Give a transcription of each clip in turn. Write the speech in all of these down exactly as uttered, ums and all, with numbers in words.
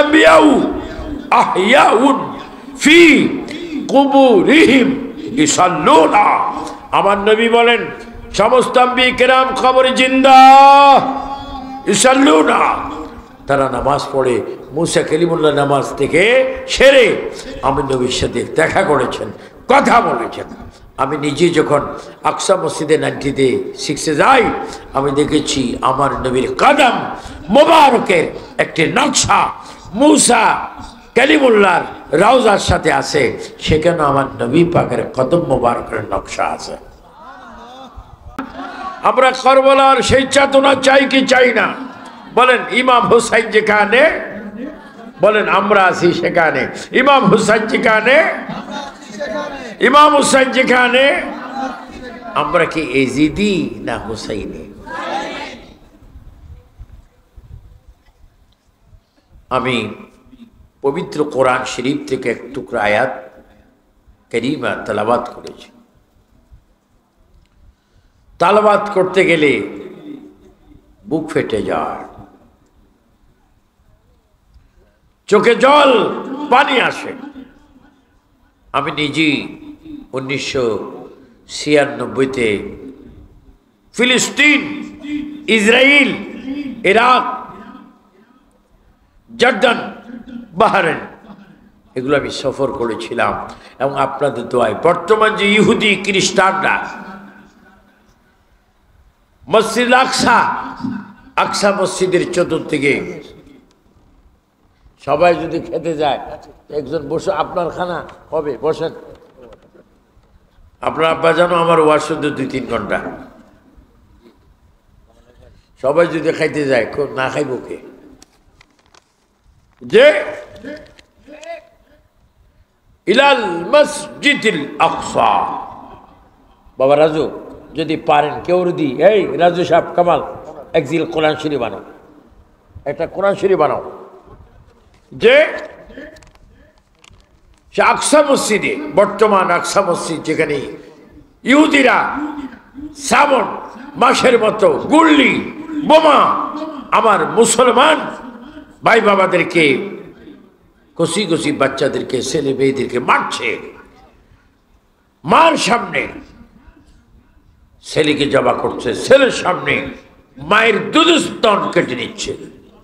আম্বিয়াউ আহইয়াউন ফি কুবুরিহিম ইসাল্লুনা। আমার নবী বলেন সমস্ত আম্বিয়া কেরাম কবরে জিন্দা, ইসাল্লুনা, তারা নামাজ পড়ে। মুসা কালিমুল্লাহ নামাজ থেকে সেরে আমি নবীর সাথে দেখা করেছেন, কথা বলেছেন। আমি নিজে যখন আকসা মসজিদে নাইনটিতে সিক্সে যাই, আমি দেখেছি আমার নবীর কদম মোবারকের একটি নকশা মুসা কালিমুল্লাহর রওজার সাথে আছে, সেখানে আমার নবী পাকের কদম মোবারকের নকশা আছে। আমরা কারবালার সেই চেতনা চাই কি চাই না? বলেন ইমাম হুসাইন যেখানে, বলেন আমরা আছি সেখানে। ইমাম হুসাইন যেখানে, ইমাম হুসাইন যেখানে, আমরা কি এজিদি না হুসাইনি? আমি পবিত্র কোরআন শরীফ থেকে এক টুকরা আয়াত কারিমা তেলাওয়াত করেছি। তেলাওয়াত করতে গেলে বুক ফেটে যায়, চোখে জল পানি আসে। আমি নিজেই উনিশশো ছিয়ানব্বইতে ফিলিস্তিন, ইসরায়েল, ইরাক, জর্দান, বাহরাইন এগুলো আমি সফর করেছিলাম। এবং আপনাদের দোয়ায় বর্তমান যে ইহুদি খ্রিস্টানরা মসজিদ আকসা, আকসা মসজিদের চতুর্দিকে সবাই যদি খেতে যায়, একজন বসে আপনার খানা হবে, বসেন। আপনার আব্বা জানো আমার ওয়াজ শুধু দুই তিন ঘন্টা। সবাই যদি খাইতে যায়, না খাইব কে? যে ইলাল মসজিদিল আকসা। বাবা রাজু যদি পারেন কেউ দি, এই রাজু সাহেব কামাল একজিল কোরআন শরীফ বানাও, একটা কোরআন শরীফ বানাও। যে আকসা মসজিদে, বর্তমান আকসা মসজিদ যেখানে ইহুদিরা শ্রাবণ মাসের মতো গুল্লি বোমা আমার মুসলমান ভাই বাবাদেরকে, কচি কচি বাচ্চাদেরকে, ছেলে মেয়েদেরকে মারছে। মার সামনে ছেলেকে জবা করছে, ছেলের সামনে মায়ের দুধস্তন কেটে নিচ্ছে।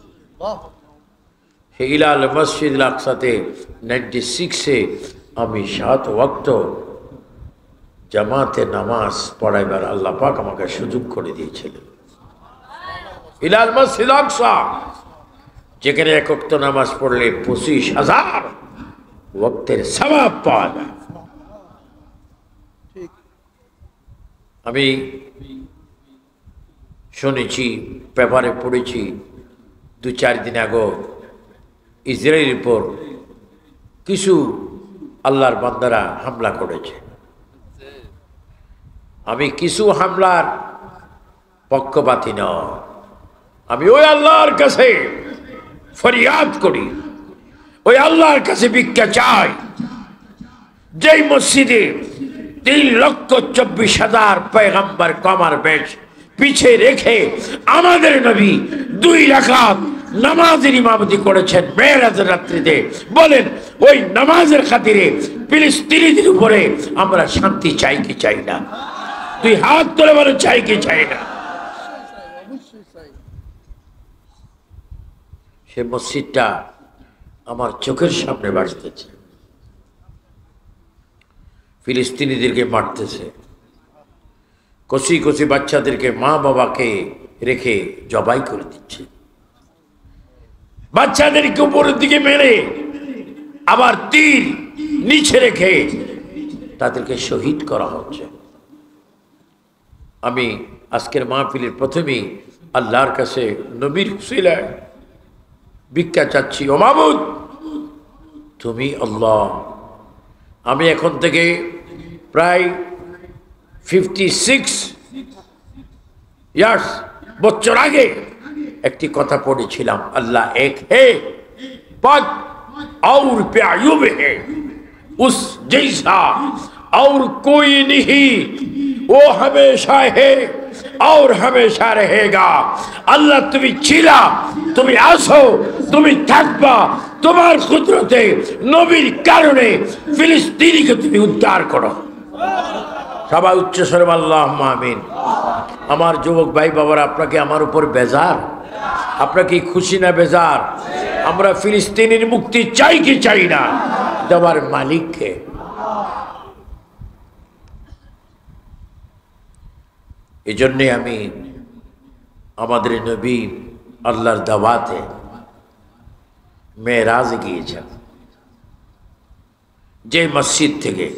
ইলাল মসজিদ আকসাতে নাইনটি সিক্সে আমি সাত ওয়াক্ত জামাতে নামাজ পড়াইবার আল্লাহ পাক আমাকে সুযোগ করে দিয়েছিলেন। ইলাল মসজিদ আকসা যেখানে এক ওয়াক্ত নামাজ পড়লে পঁচিশ হাজার ওয়াক্তের সওয়াব পাওয়া যায়। আমি শুনেছি, পেপারে পড়েছি, দু চার দিন আগে ইসরায়েলের উপর কিছু আল্লাহর বান্দারা হামলা করেছে। আমি কিছু হামলার পক্ষপাতী নয়, আমি ওই আল্লাহর কাছে ফরিয়াদ করি, ওই আল্লাহর কাছে ভিক্ষা চাই যেই মসজিদে তিন লক্ষ চব্বিশ হাজার পয়গম্বর কমার বেশ পিছে রেখে আমাদের নবী দুই রাকাত নামাজের ইমামতি করেছেন মেরাজের রাত্রিতে। বলেন ওই নামাজের খাতিরে ফিলিস্তিনিদের উপরে আমরা শান্তি চাই কি চাই না? দুই হাত তুলে বলে চাই কি চাই না? সে মসজিদটা আমার চোখের সামনে বাজতেছে, ফিলিস্তিনিদেরকে মারতেছে, কচি কচি বাচ্চাদেরকে মা বাবাকে রেখে জবাই করে দিচ্ছে, বাচ্চাদেরকে উপরের দিকে মেরে আবার তীর নিচে রেখে তাদেরকে শহীদ করা হচ্ছে। আমি আজকের মাহফিলের প্রথমেই আল্লাহর কাছে নবীর উসিলায় ভিক্ষা চাচ্ছি, ও মাবুদ তুমি আল্লাহ। আমি এখন থেকে প্রায় ফিফটি সিক্স ইয়ার্স বছর আগে একটি কথা পড়েছিলাম, আল্লাহ এক হে পদ और प्यायुब है उस जैसा और कोई नहीं, वो हमेशा है और हमेशा रहेगा। अल्लाह তুমি ছিলা, তুমি আসো, তুমি থাকবা, তোমার কুদরতে নবীর কারণে ফিলিস্তিনিকে তুমি উদ্ধার করো। সবাই উচ্চ স্বরে আল্লাহুম্মা আমিন। আমার যুবক ভাই বাবারা, আপনাকে আমার উপর বেজার? আপনাকে খুশি না বেজার? আমরা ফিলিস্তিনের মুক্তি চাই কি চাই না? দেওয়ার মালিককে। এই জন্যে আমি আমাদের নবী আল্লাহর দাওয়াতে মেরাজে গিয়েছেন, যে মসজিদ থেকে,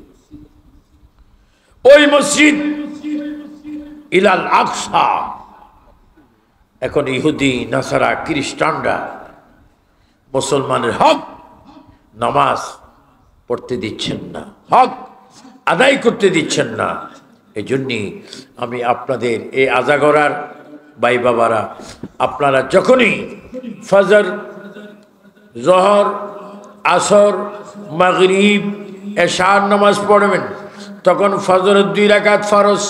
ওই মসজিদ ইলাল আকসা। এখন ইহুদি, নাসারা, খ্রিস্টানরা মুসলমানের হক নামাজ পড়তে দিচ্ছেন না, হক আদায় করতে দিচ্ছেন না। এই জন্যই আমি আপনাদের এই আজাগরার ভাই বাবারা, আপনারা যখনই ফজর, জোহর, আসর, মাগরিব, এশার নামাজ পড়বেন, তখন ফজরের দুই রাকাত ফরজ,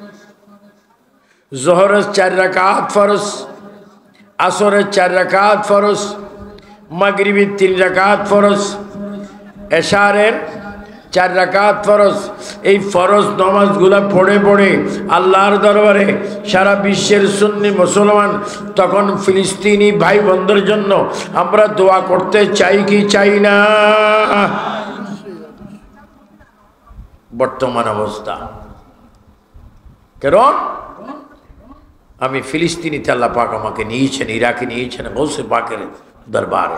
জোহরের চার রাকাত ফরজ, আসরের চার রাকাত ফরজ, মাগরিবের তিন রাকাত ফরজ, এশারের চার রাকাত ফরজ। এই ফরজ নামাজগুলা পড়ে পড়ে আল্লাহর দরবারে সারা বিশ্বের সুন্নি মুসলমান, তখন ফিলিস্তিনি ভাই বোনদের জন্য আমরা দোয়া করতে চাই কি চাই না? বর্তমান অবস্থা কারণ আমি ফিলিস্তিনিতে আল্লাহ পাক আমাকে নিয়েছেন, ইরাকে নিয়েছেন গৌসে পাকের দরবারে।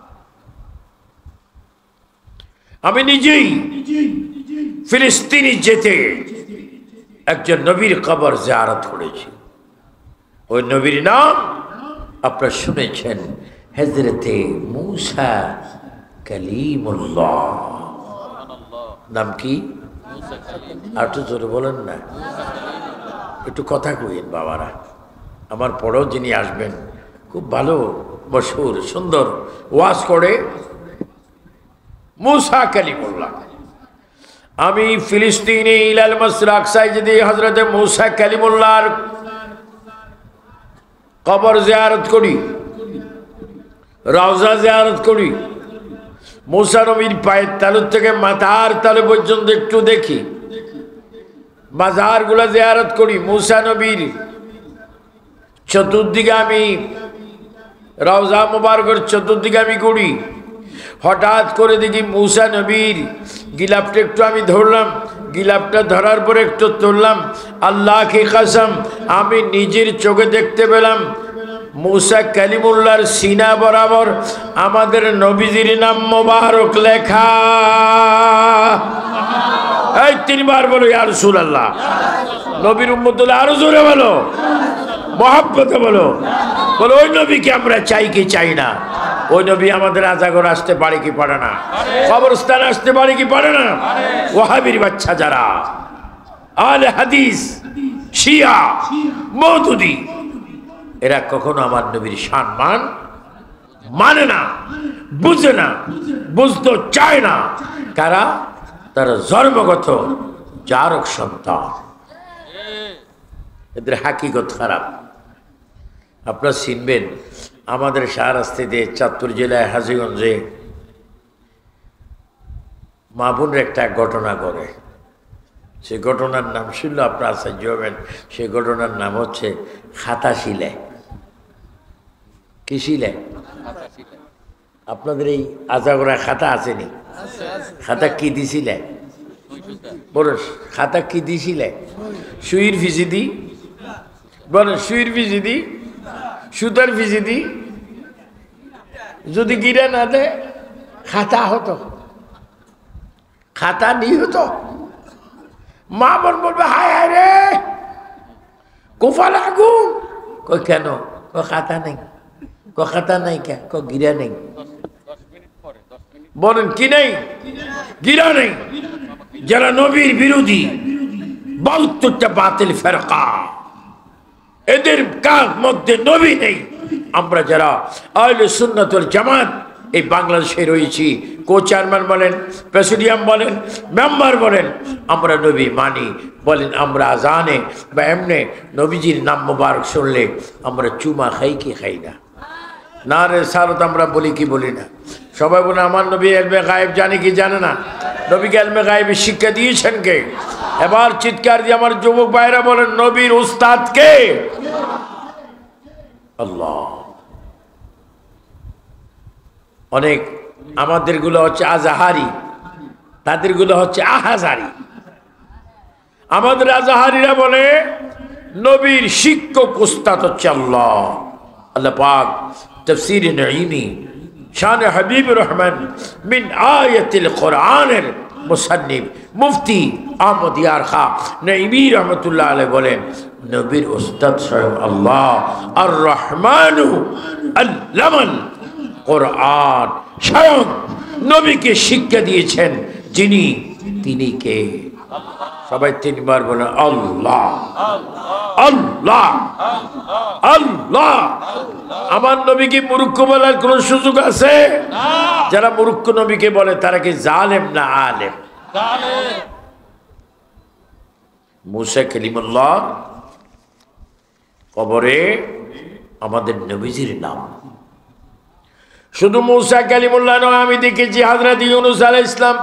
আমি নিজেই ফিলিস্তিনি যেতে একজন নবীর কবর জিয়ারত করেছি। ওই নবীর নাম আপনারা শুনেছেন, হযরতে মূসা কালিমুল্লাহ। নাম কি? আর একটু জোরে বলেন না, একটু কথা কইেন বাবারা। আমার পরেও যিনি আসবেন, খুব ভালো মশহুর সুন্দর ওয়াজ করে, মূসা কালিমুল্লাহ। আমি ফিলিস্তিনে ইলাল মসজিদ আকসায় যদি হযরতে মূসা কালিমুল্লাহর কবর জিয়ারত করি, রওজা জিয়ারত করি, মূসা নবীর পায়ের তালু থেকে মাথার তালু পর্যন্ত একটু দেখি, মাজারগুলা জিয়ারত করি, মূসা নবীর চতুর্দিকে আমি রওজা মুবারকের চতুর্দিকে আমি করি, হঠাৎ করে দেখি মূসা নবীর গিলাপটা একটু আমি ধরলাম, গিলাপটা ধরার পরে একটু তুললাম, আল্লাহকে কসম আমি নিজের চোখে দেখতে পেলাম মূসা কালিমুল্লাহর সিনা বরাবর আমাদের নবীজির নাম মোবারক লেখা। এই তিনবার বলো ইয়া রাসূলুল্লাহ। নবীর উম্মতুল্লাহ আরো জোরে বলো, মহব্বতে বলো, বলো ওই নবীকে আমরা চাই কি চাই না? ওই নবী আমাদের আজাগর আসতে পারে কি পারে না? কবরস্থান আসতে পারে কি পারে না? ওয়াহাবির বাচ্চা যারা, আলে হাদিস, শিয়া, মওদুদি, এরা কখনো আমার নবীর সম্মান মানে না, বুঝে না, বুঝতে চায় না। কারা? তারা জন্মগত জারক সন্তান, এদের হাকিকত খারাপ। আপনারা চিনবেন, আমাদের শাহরাস্তিতে চাঁদপুর জেলায় হাজীগঞ্জে মা বোনের একটা ঘটনা করে। সে ঘটনার নাম শুনলে আপনারা আশ্চর্য হবেন। সে ঘটনার নাম হচ্ছে খাতা সিলাই। কি সিলাই? আপনাদের এই আজাগরা খাতা আসেনি? খাতা কি দিছিলে? বলো খাতা কি দিছিলে? সুইর ফিজি দি, বলো সুইর ফিজি দি, সুতার ফিজি দি। যদি গিরা না দে খাতা হতো, খাতা নি হতো। মা বোন বলবে হায় হায় রে কোফাল আগুন। কই কেন? ক খাতা নেই। ক খাতা নাই কে? ক গিরা নেই। বলেন কি নেই? গিরা নেই। যারা নবীর বিরোধী বাহাত্তরটা বাতিল ফেরকা, এদের কার মধ্যে নবী নেই। আমরা যারা আহলে সুন্নাত ওয়াল জামাত এই বাংলাদেশে রয়েছি, কো চেয়ারম্যান বলেন, প্রেসিডিয়াম বলেন, মেম্বার বলেন, আমরা নবী মানি। বলেন আমরা আজানে বা এমনে নবীজির নাম মোবারক শুনলে আমরা চুমা খাই কি খাই না? না রে সারত আমরা বলি কি বলি না? সবাই বলে আমার নবী এলমে গায়েব জানে কি জানে না? নবীকে এলমে গায়েবের শিক্ষা দিয়েছেন কে? এবার চিৎকার দিয়ে আমার যুবক ভাইরা বলেন নবীর উস্তাদ কে? আল্লাহ। অনেক আমাদের গুলো হচ্ছে আজাহারি, তাদের গুলো হচ্ছে আহাজারি। আমাদের আজাহারিরা বলে নবীর শিক্ষক উস্তাদ হচ্ছে আল্লাহ। আল্লাহ পাক তাফসীর নঈমি শান হাবিবুর রহমান মিন আয়াতিল কোরআনের মুসান্নিফ মুফতি আহমদ ইয়ার খা নঈমি রহমাতুল্লাহ আলাইহি বলেন নবীর উস্তাদ স্বয়ং আল্লাহ। আর রহমানু আল্লামাল কোরআন, স্বয়ং নবীকে শিক্ষা দিয়েছেন যিনি, তিনি কে? সবাই তিনবার বলেন আল্লাহ আল্লাহ আল্লাহ। আমার নবীকে মূর্খ বলার কোন সুযোগ আছে? যারা মূর্খ নবীকে বলে তারা কি জালেম না আলেম? মুসা কালিমুল্লাহ কবরে আমাদের নবীজির নাম। শুধু মুসা কালিমুল্লাহ নয়, আমি দেখেছি হযরত ইউনূস আলাইহিস সালাম।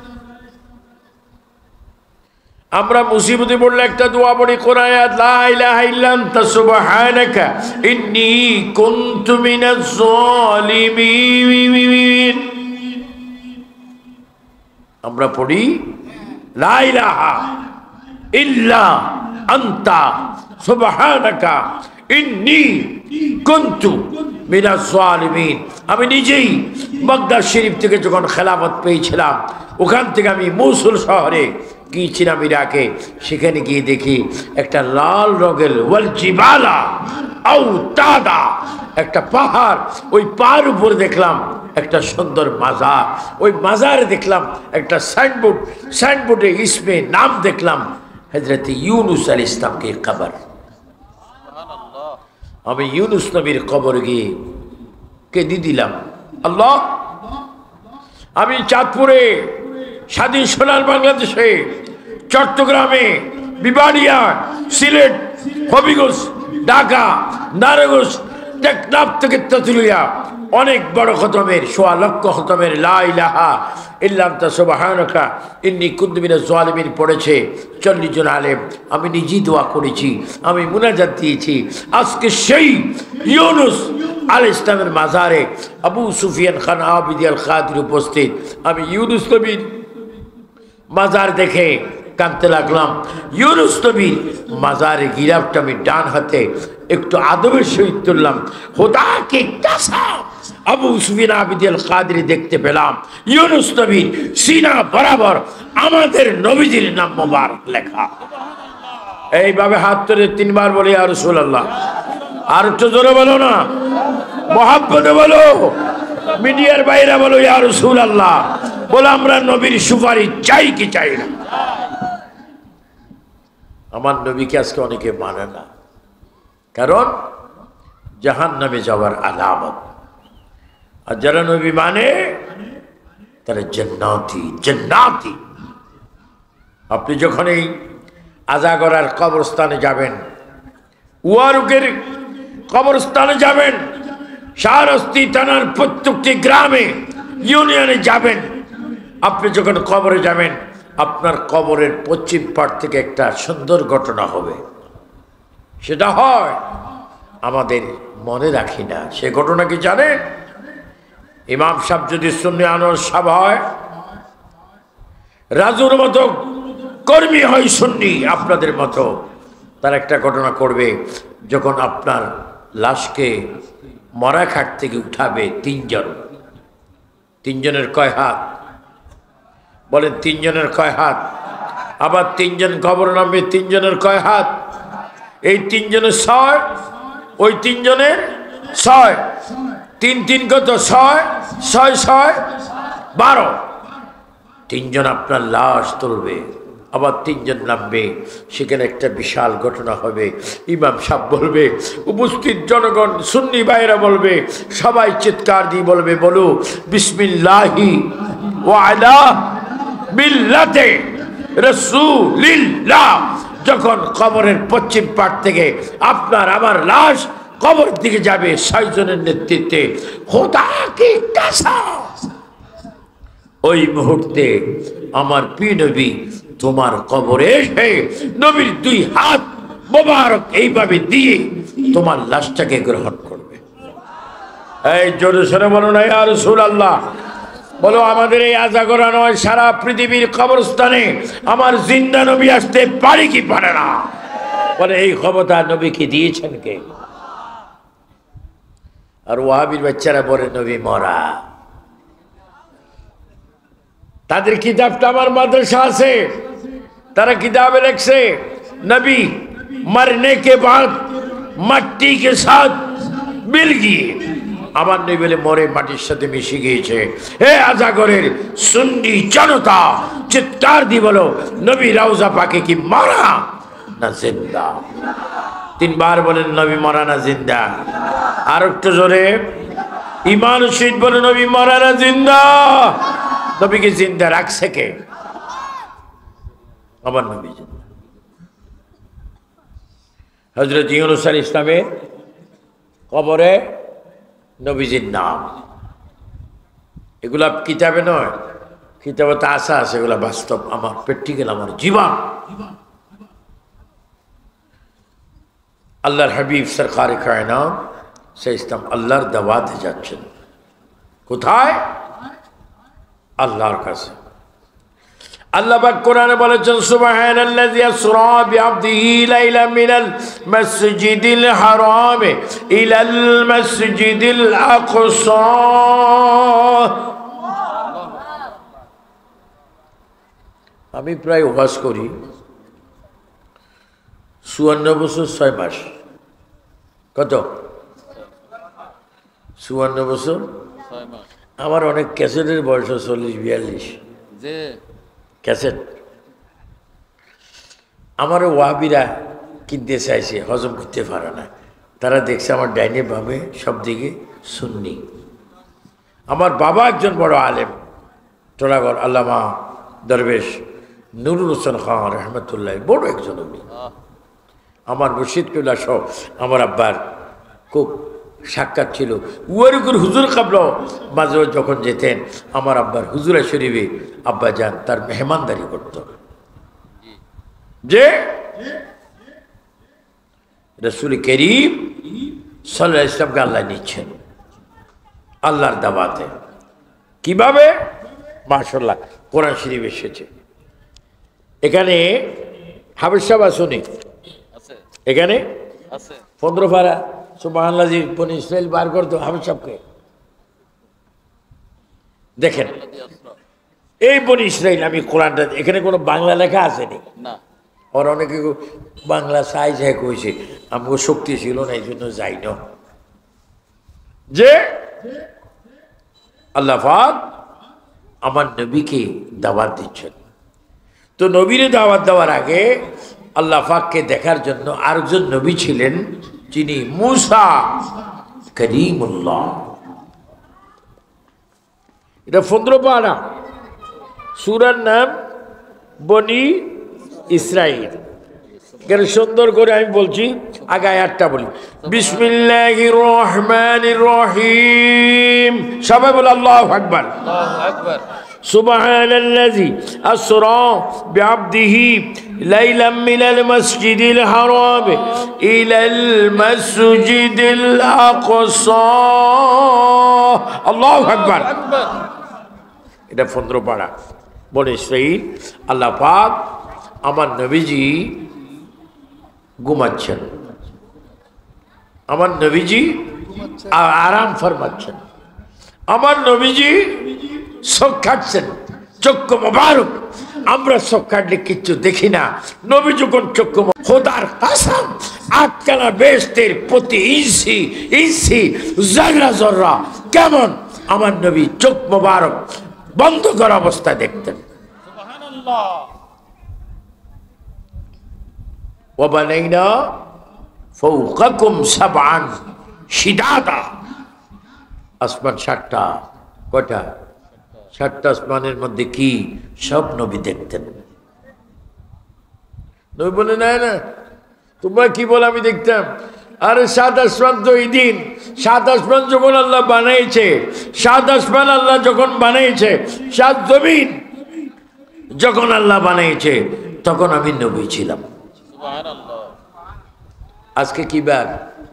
আমরা মুসিবতে পড়লে একটা দোয়া পড়ি কোরআন, লা ইলাহা ইল্লা আনতা সুবহানাকা ইন্নী কুনতু মিনাজ জালিমিন। আমরা পড়ি লা ইলাহা ইল্লা আনতা সুবহানাকা ইন্নী কুনতু মিনাজ জালিমিন। আমি নিজেই বাগদাদ শরীফ থেকে যখন খেলাফত পেয়েছিলাম, ওখান থেকে আমি মৌসুল শহরে গিয়েছিলাম ইরাকে। সেখানে গিয়ে দেখি একটা লাল রঙের ওয়াল জিবালা আও তাদা, একটা পাহাড়, ওই পাহাড় উপরে দেখলাম একটা সুন্দর মাজার, ওই মাজারে দেখলাম একটা সাইনবোর্ড, সাইনবোর্ডে ইসমে নাম দেখলাম হযরত ইউনূস আলাইহিস সালামকে কবর। আমি ইউনূস নবীর কবর গিয়ে কেঁদে দিলাম। আল্লাহ, আমি চাঁদপুরে, স্বাধীন সোনার বাংলাদেশে, চট্টগ্রামে, বিবাড়িয়া, সিলেট, হবিগঞ্জ, ঢাকা, নারায়ণগঞ্জ, টেকনাফ থেকে তেঁতুলিয়া অনেক বড় খতমের, সোয়া লক্ষ খতমের লা ইলাহা ইল্লা আনতা সুবহানাকা ইন্নী কুনতু মিনাজ জালিমিন পড়েছে চল্লিশ জন আলেম। আমি নিজেই দোয়া করেছি, আমি মুনাজাত দিয়েছি। আজকে সেই ইউনূস আলাইহিস সালামের মাজারে আবু সুফিয়ান খান আবিদি আল খাদির উপস্থিত। আমি ইউনূস নবীর মাজার দেখে কাঁদতে লাগলাম। ইউনূস নবীর মাজারে গিরাফটা আমি ডান হাতে একটু আদবের সহিত তুললাম। খোদাকে কসম, আবু সুফিয়ান আবিদি আল খাদির দেখতে পেলাম ইউনূস নবীর সিনা বরাবর আমাদের নবীজির নাম মোবারক লেখা। এইভাবে হাত ধরে তিনবার বলি ইয়া রাসূলুল্লাহ। আর একটু জোরে বলো না, মহাব্বতে বলো, মিডিয়ার বাইরে বলো ইয়া রাসূলুল্লাহ। বলো আমরা নবীর সুপারিশ চাই কি চাই না? আমার নবীকে আজকে অনেকে মানে না, কারণ জাহান্নামে যাওয়ার আলামত। আর যারা নবী মানে তারা জান্নাতি জান্নাতি। আপনি যখন এই আজাগরার কবরস্থানে যাবেন, উয়ারুকের কবরস্থানে যাবেন, শাহরাস্তি থানার প্রত্যেকটি গ্রামে, ইউনিয়নে যাবেন, আপনি যখন কবরে যাবেন, আপনার কবরের পশ্চিম পাট থেকে একটা সুন্দর ঘটনা হবে। সেটা হয় আমাদের মনে রাখি না। সে ঘটনা কি জানেন? ইমাম সাহেব যদি সুন্নি আনোয়ার সাহেব হয়, রাজুর মতো কর্মী হয় সুন্নি আপনাদের মতো, তার একটা ঘটনা করবে। যখন আপনার লাশকে মরা খাট থেকে উঠাবে তিনজন, তিনজনের কয় হাত? বলেন তিনজনের কয় হাত? আবার তিনজন কবর নামবে, তিনজনের কয় হাত? এই তিনজনের ছয়, ওই তিনজনের ছয়, তিন তিন কত? ছয়, ছয় ছয় বারো। তিনজন আপনার লাশ তুলবে, আবার তিনজন নামবে, সেখানে একটা বিশাল ঘটনা হবে। ইমাম সাহেব বলবে, উপস্থিত জনগণ সুন্নি ভাইরা বলবে, সবাই চিৎকার দিয়ে বলবে, বলো বিসমিল্লাহি ওয়া আলা মিল্লাতে রাসূলিল্লাহ। যখন কবরের পশ্চিম পাট থেকে আপনার আমার লাশ কবর দিকে যাবে ছয়জনের নেতৃত্বে, খোদা কি কসম, ওই মুহূর্তে আমার প্রিয় নবী তোমার কবরে এসে নবীর দুই হাত মোবারক এইভাবে দিয়ে তোমার লাশটাকে গ্রহণ করবে। এই জোরে সোরে বলো না ইয়া রাসূলুল্লাহ। বলো আমাদের এই আজাগরা নয়, সারা পৃথিবীর কবরস্থানে আমার জিন্দা নবী আসতে পারে কি পারে না? বলে এই ক্ষমতা নবীকে দিয়েছেন কে? আর ওয়াহাবীর বাচ্চারা বলে নবী মরা। তাদের কিতাবটা আমার মাদ্রাসা আছে, তারা কিতাবে লিখছে নবী মরনে के बाद मट्टी के साथ मिल गए। আমার নবী বলে মরে মাটির সাথে মিশে গিয়েছে। হে আজাগরের সুন্নি জনতা, চিৎকার দিয়ে বলো নবী রওজা পাকে কি মরা না জিন্দা? তিনবার বলেন নবী মরা না জিন্দা। আর একটু জোরে ঈমান শহীদ বলে নবী মরা না জিন্দা? নবীকে জিন্দা রাখছে কে? আমার নবী জিন্দা। হযরত ইউনূস আলাইহিস ইসলামের কবরে নবীজির নাম, এগুলা কিতাবে নয়, কিতাবে তো আশা আছে, এগুলা বাস্তব, আমার প্র্যাকটিক্যাল, আমার জীবন। আল্লাহর হাবিব সরকারে কায়নাত সে ইসলাম আল্লাহর দাওয়াতে যাচ্ছেন। কোথায়? আল্লাহর কাছে। আল্লাহ পাক কোরআনে বলেছেন সুবহানাল্লাযী আসরা বিআবদিহি লাইলাম মিনাল মাসজিদিল হারাম ইলাল মাসজিদিল আকসা। আমি প্রায় ওয়াজ করি চুয়ান্ন বছর ছয় মাস। কত? চুয়ান্ন বছর ছয় মাস। আমার অনেক ক্যাসেটের বয়স চল্লিশ বিয়াল্লিশ ক্যাসেট। আমার ওয়াহাবিরা কিনতে চাইছে, হজম করতে পারে না। তারা দেখছে আমার ডাইনে বামে সব দিকে সুন্নি। আমার বাবা একজন বড় আলেম, টোলাগড় আল্লামা দরবেশ নুরুল হোসেন খান রহমতুল্লাহ, বড় একজন উনি। আমার মুর্শিদ কিবলা সহ আমার আব্বার খুব সাক্ষাৎ ছিল। ওয়ারুকুর হুজুর কাবলা মাঝে যখন যেতেন, আমার আব্বার হুজুরা শরীফে আব্বা যান তার মেহমানদারি করত। যে রাসূল করিম সাল্লাল্লাহু আলাইহি ওয়াসাল্লামকে আল্লাহ নিচ্ছেন আল্লাহর দাওয়াতে। কিভাবে? মাশাআল্লাহ, কোরআন শরীফ এসেছে। এখানে হাফেজ সাহেব আসুনি, এখানে পনেরো পারা সুবহানাল্লাহ বনি ইসরাইল বার করতো হাফেজ সাহেবকে। দেখেন এই বনি ইসরাইল, আমি কোরআনটা, এখানে কোনো বাংলা লেখা আসেনি না। আর অনেকে বাংলা সাইজ হ্যাক হয়েছে, আমাকে শক্তি ছিল না, এই জন্য যাই না। যে আল্লাহ পাক আমার নবীকে দাওয়াত দিচ্ছেন, তো নবীরে দাওয়াত দেওয়ার আগে আল্লাহ পাককে দেখার জন্য আরেকজন নবী ছিলেন, যিনি মূসা করিমুল্লাহ। এটা পনেরো পারা, সূরার নাম বনি ইসরাইল। কেন সুন্দর করে আমি বলছি, আগে আয়াতটা বলি। বিসমিল্লাহির রহমানির রহিম। সবাই বলে আল্লাহু আকবার। আল্লাহু আকবার। সুবহানাল্লাযী আসরা বিআবদিহি লাইলাম মিনাল মাসজিদিল হারাম ইলাল মাসজিদিল আকসা। আল্লাহু আকবার। এটা পনেরো পারা বনি ইসরাইল। আল্লাহ পাক আমার নবীজি ঘুমাচ্ছেন, আমার নবীজি আরাম ফরমাচ্ছেন, আমার নবীজি চোখ কাটছেন, চক্ষু মোবারক। আমরা চোখ কাটলে কিচ্ছু দেখি না, নবী যখন চক্ষু, খোদার কসম আটখানা বেহেশতের প্রতি ইঞ্চি ইঞ্চি জর্রা জর্রা কেমন আমার নবী চোখ মোবারক বন্ধ করা অবস্থায় দেখতেন। সুবহানাল্লাহ। ওয়া বানাইনা ফাওকাকুম সাবআন শিদাদা। আসমান সাতটা, কয়টা? সাতটা আসমানের মধ্যে কি সব নবী দেখতেন। নবী বলে না না তোমরা কি বল আমি দেখতাম। আরে সাত আসমান তো এই দিন, সাত আসমান যখন আল্লাহ বানাইছে, সাত আসমান আল্লাহ যখন বানাইছে, সাত জমিন যখন আল্লাহ বানাইছে, তখন আমি নবী ছিলাম। আজকে কি বার?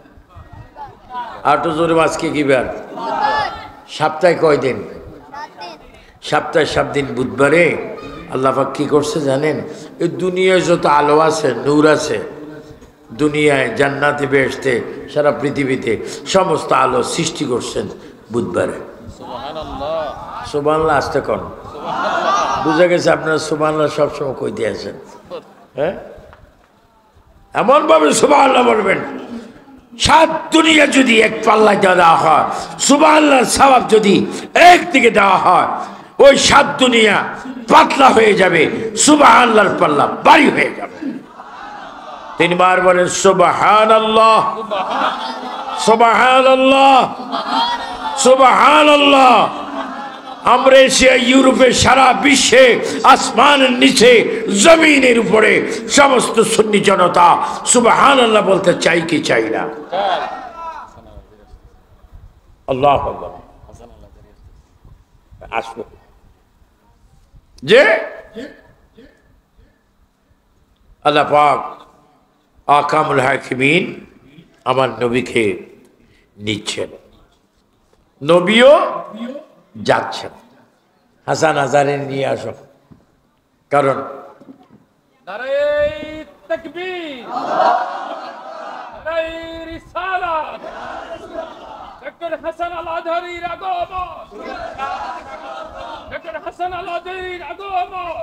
আটো জোরে আজকে কি বার? সপ্তাহে কয় দিন? সপ্তাহে সাত দিন। বুধবারে আল্লাহ পাক কি করছে জানেন? এই দুনিয়ায় যত আলো আছে, নূর আছে, দুনিয়ায় জান্নাতে বেহেশতে সারা পৃথিবীতে সমস্ত আলো সৃষ্টি করছেন বুধবারে। সুবহানাল্লাহ। আসতে কোন বুঝা গেছে আপনারা সুবহানাল্লাহ সবসময় কই দিয়েছেন। হ্যাঁ, এমন ভাবে সুবহানাল্লাহ বলবেন সাত দুনিয়া যদি এক পাল্লায় দেওয়া হয়, সুবহানাল্লাহর সওয়াব যদি এক দিকে দেওয়া হয়, ওই সাত দুনিয়া পাতলা হয়ে যাবে, সুবহানাল্লাহর পাল্লা ভারী হয়ে যাবে। তিনবার বলেন সুবহানাল্লাহ, সুবহানাল্লাহ, সুবহানাল্লাহ। আমরা এশিয়া, ইউরোপে, সারা বিশ্বে, আসমানের নিচে, জমিনের উপরে সমস্ত সুন্নি জনতা সুবহানাল্লাহ বলতে চাই কি চাই না? আল্লাহু আকবার। আসবে যে আল্লাহ পাক আকামুল হাকিমিন আমার নবীকে নিচ্ছেন, নবীও যাচ্ছেন। হাসান হাজারে নিয়ে আসো, কারণ নারে তাকবীর, নারে রিসালাত, ডক্টর হাসান আল আজহারীর আগমন, ডক্টর হাসান আল আজহারীর আগমন,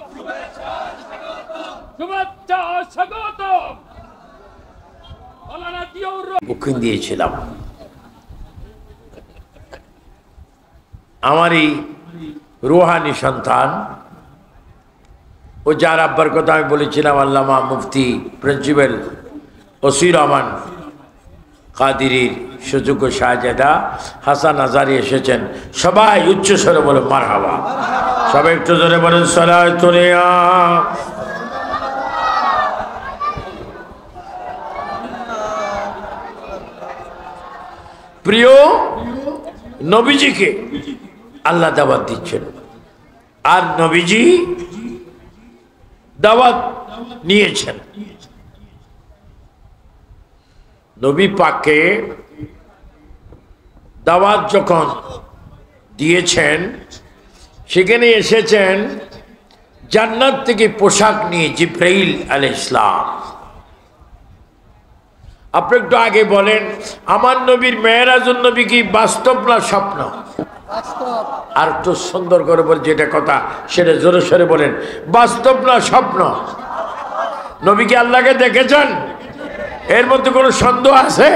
শুভেচ্ছা স্বাগতম। মাওলানা জিয়াউর বুকিং দিয়েছিলাম। আমারই রুহানি সন্তান, ও যার আব্বার কথা আমি বলেছিলাম, আল্লামা মুফতি প্রিন্সিপাল ওসির রহমান কাদিরির সুযোগ্য শাহজাদা হাসান হাজারি এসেছেন। সবাই উচ্চ স্বরে বলে মারহাবা, সবাই একটু জোরে বলেন সালাতুনিয়া। প্রিয় নবীজিকে আল্লাহ দাওয়াত দিচ্ছেন, আর নবীজি দাওয়াত নিয়েছেন। নবী পাককে দাওয়াত যখন দিয়েছেন, সেখানে এসেছেন জান্নাত থেকে পোশাক নিয়ে জিব্রাইল আলাইহিস সালাম। আপনি একটু আগে বলেন, আমার নবীর মেরাজুন নবী কি বাস্তব না স্বপ্ন? আর একটু সুন্দর করে বল, যেটা কথা সেটা জোরে সরে বলেন, বাস্তব না স্বপ্ন? নবী কি আল্লাহকে দেখেছেন? এর মধ্যে কোনো সন্দেহ আছে?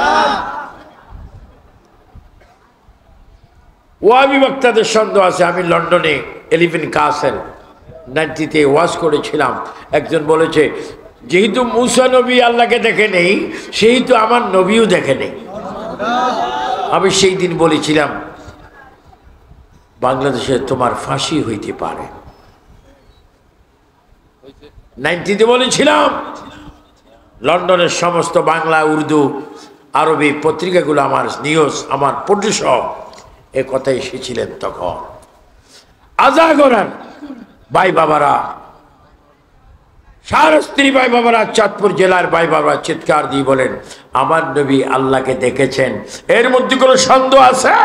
ওয়াহাবি বক্তাদের সন্দেহ আছে। আমি লন্ডনে এলিভেন কাসেল নাইনটিতে ওয়াজ করেছিলাম। একজন বলেছে, যেহেতু মুসা নবী আল্লাহকে দেখে নেই, সেহেতু আমার নবীও দেখে নেই। আমি সেই দিন বলেছিলাম, বাংলাদেশে তোমার ফাঁসি হইতে পারে। নাইনটিতে বলেছিলাম, লন্ডনের সমস্ত বাংলা, উর্দু, আরবি পত্রিকাগুলো আমার নিউজ, আমার প্রডিউসার এ কথা এসেছিলেন। তখন আজাগরার ভাই বাবারা, শাহরাস্ত্রী ভাই বাবারা, চাঁদপুর জেলার ভাই বাবারা চিৎকার দিয়ে বলেন, আমার নবী আল্লাহকে দেখেছেন। এর মধ্যে কোনো সন্দেহ আছে?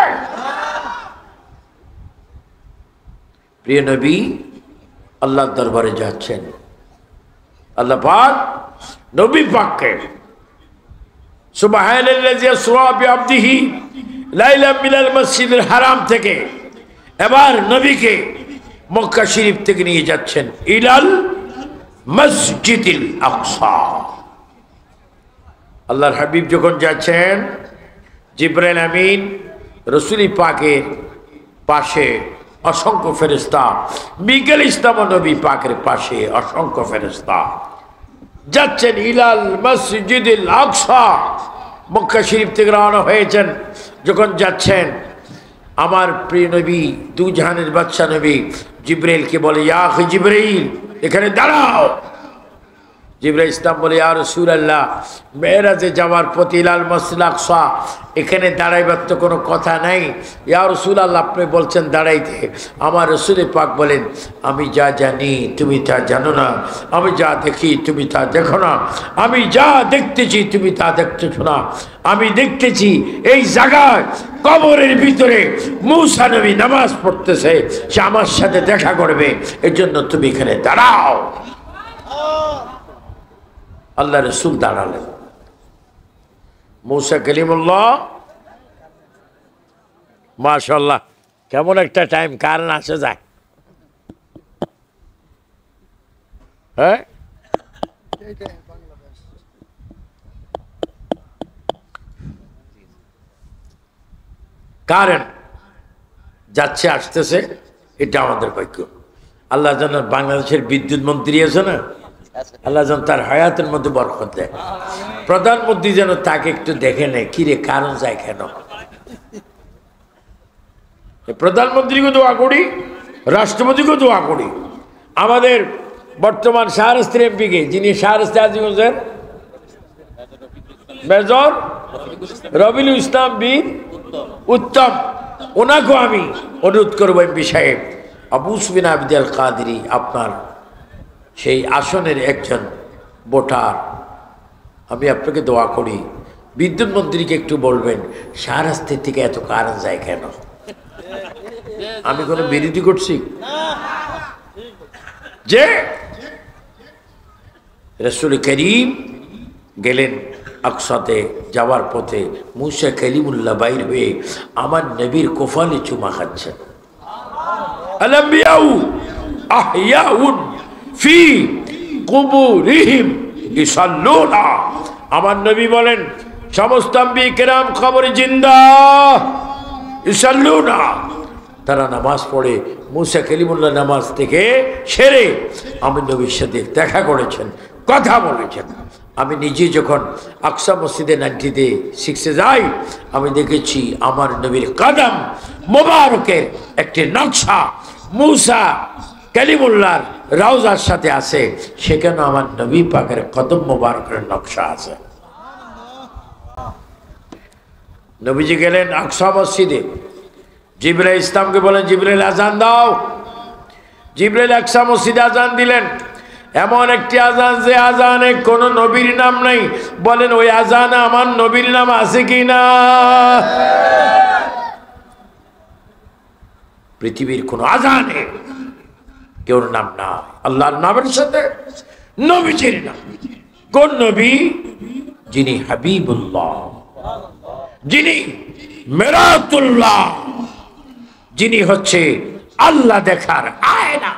প্রিয় নবী আল্লাহর দরবারে যাচ্ছেন। আল্লাহ পাক নবী পাককে সুবহানাল্লাযী আসরা বিআবদিহি লাইলাম মিনাল মসজিদুল হারাম থেকে এবার নবীকে মক্কা শরীফ থেকে নিয়ে যাচ্ছেন ইলাল মসজিদুল আকসা। আল্লাহর হাবিব যখন যাচ্ছেন, জিবরাইল আমিন রাসূল পাকের পাশে অসংখ্য ফেরেশতা, মিকাইল ইসলাম নবী পাকের পাশে অসংখ্য ফেরেশতা, যাচ্ছেন ইলাল মসজিদুল আকসা, মক্কা শরীফ থেকে রওনা হয়েছেন। যখন যাচ্ছেন আমার প্রিয় নবী দু জাহানের বাদশা নবী জিব্রাইলকে বলে, ইয়া আখি জিব্রাইল, এখানে দাঁড়াও। জিবরাইল ইসলাম বলে, ইয়া রাসূলুল্লাহ, মেরাজে যাওয়ার পথে ইলাল মসজিদুল আকসা, এখানে দাঁড়াইবার তো কোনো কথা নাই। ইয়া রাসূলুল্লাহ, আপনি বলছেন দাঁড়াইতে। আমার রাসূল পাক বলেন, আমি যা জানি তুমি তা জানো না, আমি যা দেখি তুমি তা দেখো না, আমি যা দেখতেছি তুমি তা দেখতেছো না। আমি দেখতেছি এই জায়গায় কবরের ভিতরে মূসা নবী নামাজ পড়তেছে, সে আমার সাথে দেখা করবে, এর জন্য তুমি এখানে দাঁড়াও। আল্লাহ রসুল দাঁড়ালেন। মূসা কালিমুল্লাহ, মাশাআল্লাহ, কেমন একটা টাইম, কারণ আসে যায়। হ্যাঁ, কারণ যাচ্ছে আসতেছে, এটা আমাদের ভাগ্য। আল্লাহ যেন বাংলাদেশের বিদ্যুৎ মন্ত্রী আছে না, আল্লাহ যেন তার হায়াতের মধ্যে বরকত দেয়। প্রধানমন্ত্রী যেন তাকে একটু দেখে নেয়, কিরে কারণ যায় কেন। প্রধানমন্ত্রীকে দোয়া করি, রাষ্ট্রপতিকে দোয়া করি, আমাদের বর্তমান শাহরাস্তির এমপিকে, যিনি শাহরাস্তি আজিগঞ্জের মেজর রবিউল ইসলাম বীর উত্তম, ওনাকেও আমি অনুরোধ করবো, এমপি সাহেব আবু সুফিয়ান আবিদ আল কাদেরী আপনার সেই আসনের একজন ভোটার, আমি আপনাকে দোয়া করি, বিদ্যুৎ মন্ত্রীকে একটু বলবেন শাহরাস্তির থেকে এত কারণ যায় কেন। আমি কোনো বিরোধী করছি? যে রাসূল করিম গেলেন আকসাতে, যাওয়ার পথে মূসা কালিমুল্লাহ বাইর হয়ে আমার নবীর কোফালে চুমা খাচ্ছেন। আল আম্বিয়াউ আহইয়াউন ফি কুবুরিহিম ইসাল্লুনা, আমার নবী বলেন সমস্ত আম্বিয়া কেরাম কবরে জিন্দা, ইসাল্লুনা, তারা নামাজ পড়ে। মূসা কালিমুল্লাহ নামাজ থেকে সেরে আমি নবীর সাথে দেখা করেছেন, কথা বলেছেন। আমি নিজে যখন আকসা মসজিদে নাইনটিতে সিক্সে যাই, আমি দেখেছি আমার নবীর কদম মোবারকের একটি নকশা মূসা কালিমুল্লাহর রওজার সাথে আছে, সেখানে আমার নবী পাকের কদম মোবারকের নকশা আছে। নবীজি গেলেন আকসা মসজিদে, জিবরাইল ইসলামকে বলেন, জিবরাইল আজান দাও। জিবরাইল আকসা মসজিদে আজান দিলেন, এমন একটি আজান যে আজানে কোনো নবীর নাম নাই। বলেন ওই আজানে আমার নবীর নাম আছে কি না? পৃথিবীর কোন আজানে কেউ নাম না, আল্লাহর নামের সাথে নবীজির নাম। কোন নবী? যিনি হাবিবুল্লাহ, যিনি মেরাতুল্লাহ, যিনি হচ্ছে আল্লাহ দেখার আয়না।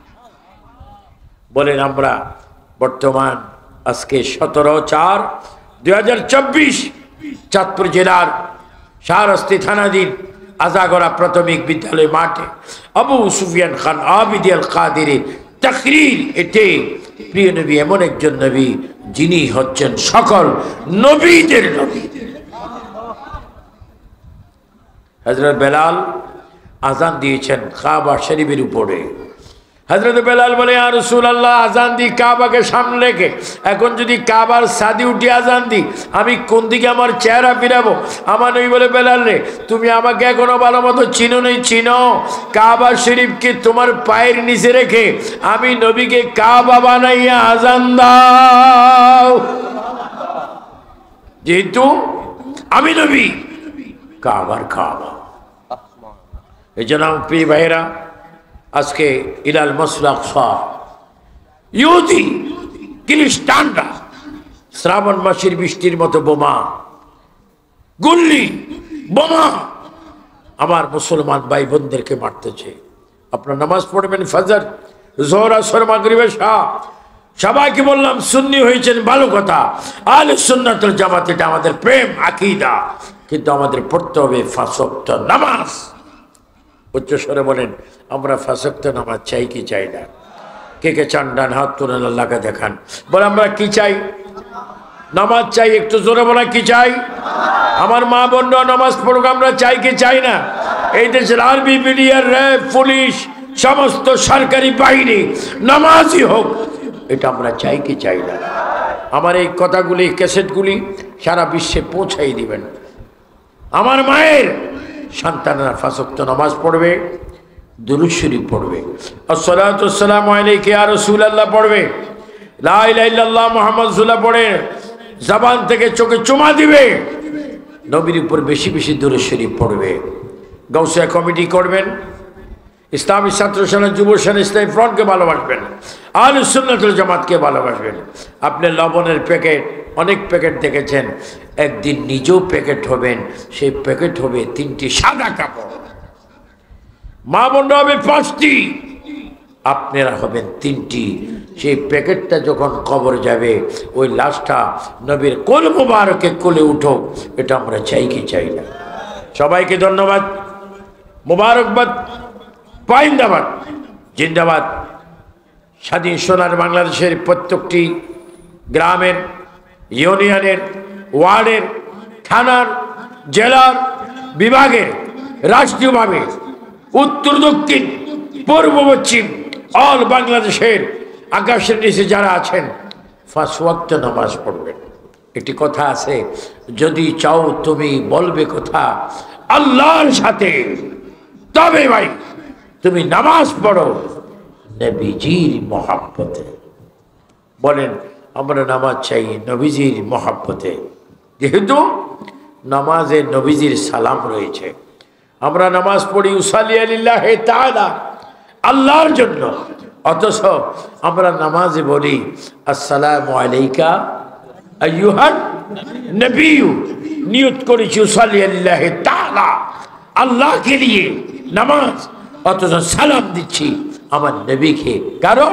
বলেন আমরা বর্তমান আজকে সতেরো চার দুই হাজার চব্বিশ চাঁদপুর জেলার শাহরাস্তি থানাধীন আজাগরা প্রাথমিক বিদ্যালয় মাঠে আবু সুফিয়ান খান আবিদ আল কাদেরী তাকরীর। এতে প্রিয় নবী এমন একজন নবী যিনি হচ্ছেন সকল নবীদের নবী। হযরত বেলাল আজান দিয়েছেন কাবা শরীফের উপরে। হযরত বেলাল বলে, ইয়া রাসূলুল্লাহ, আজান দি কাবাকে সামনে রেখে, এখন যদি কাবার ছাদে উঠে আজান দি, আমি কোন দিকে আমার চেহারা ফিরাবো? আমার নবী বলে, বেলাল রে, তুমি আমাকে এখনো ভালো মতো চিনো নেই, চিনো কাবা শরীফকে তোমার পায়ের নিচে রেখে আমি নবীকে কাবা বানাইয়া আজান দাও। যেহেতু আমি নবী, কাবার কাবা। এই জন্য প্রিয় ভাইয়েরা, আজকে ইলাল মসজিদুল আকসা ইহুদি খ্রিস্টানরা শ্রাবণ মাসের বৃষ্টির মতো বোমা, গুল্লি, বোমা আমার মুসলমান ভাই বোনদেরকে মারতেছে। আপনার নামাজ পড়বেন ফজর, যোহর, আসর, মাগরিব, এশা। সবাইকে বললাম সুন্নি হয়েছেন ভালো কথা, আহলে সুন্নাত ওয়াল জামাত, এটা আমাদের প্রেম আকীদা, কিন্তু আমাদের পড়তে হবে পাঁচ ওয়াক্ত নামাজ। উচ্চস্বরে বলেন, আমরা পাঁচ ওয়াক্ত নামাজ চাই কি চাই না? কে কে চান ডান হাত তুলেন, আল্লাহকে দেখান। বলে আমরা কি চাই? নামাজ চাই। একটু জোরে বলা, কি চাই? আমার মা বোনরা নামাজ পড়ুক, আমরা চাই কি চাই না? এই দেশের আর্মি, বিডিআর, র্যাব, পুলিশ, সমস্ত সরকারি বাহিনী নামাজই হোক, এটা আমরা চাই কি চাই না? আমার এই কথাগুলি, ক্যাসেটগুলি সারা বিশ্বে পৌঁছাই দিবেন। আমার মায়ের সন্তানরা পাঁচ ওয়াক্ত নামাজ পড়বে, দুরূদ শরীফ পড়বে, আসসালাতু ওয়াসসালামু আলাইকা ইয়া রাসূলুল্লাহ পড়বে, লা ইলাহা ইল্লাল্লাহ মুহাম্মাদুর রাসূলুল্লাহ পড়ে জবান থেকে চোখে চুমা দিবে, নবীর উপর বেশি বেশি দুরূদ শরীফ পড়বে। গাউসিয়া কমিটি করবেন, ইসলামী ছাত্র সেনা, যুব সেনা, ইসলামী ফ্রন্টকে ভালোবাসবেন, আহলুস সুন্নাত ওয়াল জামাতকে ভালোবাসবেন। আপনি লবণের প্যাকেট অনেক প্যাকেট দেখেছেন, একদিন নিজেও প্যাকেট হবেন, সেই প্যাকেট হবে তিনটি সাদা কাপড়। মা বোনরা হবে পাঁচটি, আপনারা হবেন তিনটি। সেই প্যাকেটটা যখন কবর যাবে, ওই লাশটা নবীর কোল মুবারকে কোলে উঠো, এটা আমরা চাই কি চাই না? সবাইকে ধন্যবাদ, মুবারকবাদ, পাইন্দাবাদ, জিন্দাবাদ। স্বাধীন সোনার বাংলাদেশের প্রত্যেকটি গ্রামের, ইউনিয়নের, ওয়ার্ডের, থানার, জেলার, বিভাগের, রাষ্ট্রীয়ভাবে উত্তর, দক্ষিণ, পূর্ব, পশ্চিম অল বাংলাদেশের আকাশের নিচে যারা আছেন, পাঁচ ওয়াক্ত নামাজ পড়বেন। একটি কথা আছে, যদি চাও তুমি বলবে কথা আল্লাহর সাথে, তবে ভাই তুমি নামাজ পড়ো নবীজির মহাব্বতে। বলেন আমরা নামাজ চাই নবীজির মহাব্বতে, যেহেতু নামাজে নবীজির সালাম রয়েছে। আমরা নামাজ পড়ি উসাল্লি লিল্লাহি তাআলা, আল্লাহর জন্য, অথচ আমরা নামাজে বলি আসসালামু আলাইকা আইয়ুহান নবিয়্যু, নিয়ত করেছি উসাল্লি লিল্লাহি তাআলা, আল্লাহকে নিয়ে নামাজ, অথচ সালাম দিচ্ছি আমার নবীকে। কারণ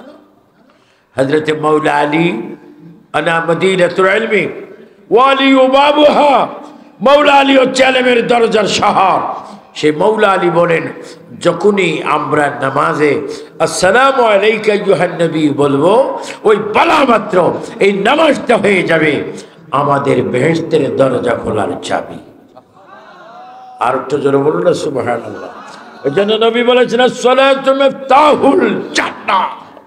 হযরত মাওলা আলী, আনা মদিনাতুল ইলমি ওয়া আলী বাবুহা, মাওলা আলী হচ্ছে ইলমের দরজার শহর। সেই মাওলা আলী বলেন, যখনই আমরা নামাজে আসসালামু আলাইকা আইয়ুহান নবী বলবো, ওই বলা মাত্র এই নামাজটা হয়ে যাবে আমাদের বেহেশতের দরজা খোলার চাবি। আর একটু জোরে বলুন না সুবহানাল্লাহ। এই জন্য নবী বলেছেন আসসালাতু মিফতাহুল জান্নাহ,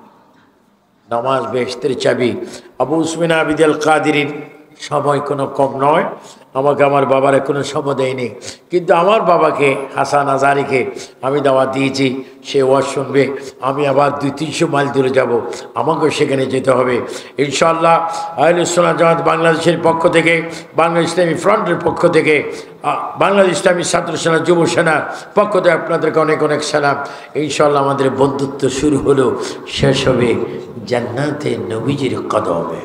নামাজ বেহেশতের চাবি। আবু উসমান আবিদ আল কাদেরীর সময় কোনো কম নয়, আমাকে আমার বাবার কোনো সময় দেয়নি, কিন্তু আমার বাবাকে হাসান আজারিকে আমি দাওয়াত দিয়েছি, সে ওয়াজ শুনবে, আমি আবার দুই তিনশো মাইল দূরে যাব, আমাকেও সেখানে যেতে হবে ইনশাআল্লাহ। আহলুস সুন্নাহ জামাত বাংলাদেশের পক্ষ থেকে, বাংলাদেশ ইসলামী ফ্রন্টের পক্ষ থেকে, বাংলাদেশ ইসলামী ছাত্র সেনা, যুব সেনার পক্ষ থেকে আপনাদেরকে অনেক অনেক সালাম। ইনশাআল্লাহ আমাদের বন্ধুত্ব শুরু হলো, শেষ হবে জান্নাতে নবীজির কদমে।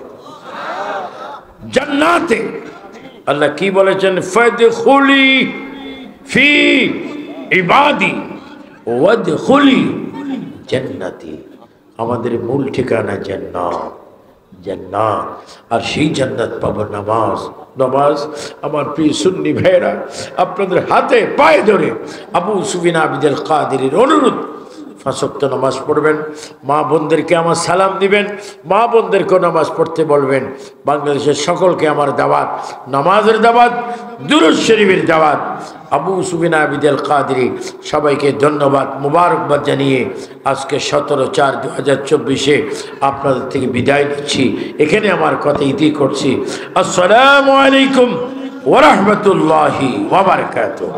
জান্নাতে আল্লাহ কি বলেছেন, ফাদখুলি ফি ইবাদি ওয়াদখুলি জান্নাতি, আমাদের মূল ঠিকানা জান্নাত, জান্নাত। আর সেই জান্নাত পাবো নামাজ। নামাজ আমার প্রিয় সুন্নি ভাইরা, আপনাদের হাতে পায়ে ধরে আবু সুফিয়ান আবিদ আল কাদেরীর অনুরোধ, পাঁচ ওয়াক্ত নামাজ পড়বেন। মা বোনদেরকে আমার সালাম দিবেন, মা বোনদেরকেও নামাজ পড়তে বলবেন। বাংলাদেশের সকলকে আমার দাওয়াত, নামাজের দাওয়াত, দুরূদ শরীফের দাওয়াত। আবু সুফিয়ান আবিদ আল কাদেরী সবাইকে ধন্যবাদ, মুবারকবাদ জানিয়ে আজকে সতেরো চার দু হাজার চব্বিশে আপনাদের থেকে বিদায় নিচ্ছি। এখানে আমার কথা ইতি করছি। আসসালামু আলাইকুম ওয়া রাহমাতুল্লাহি ওয়া বারাকাতুহু।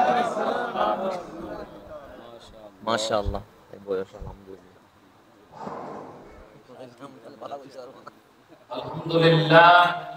মাশাআল্লাহ, বয়স আলহামদুলিল্লাহ। আলহামদুলিল্লাহ।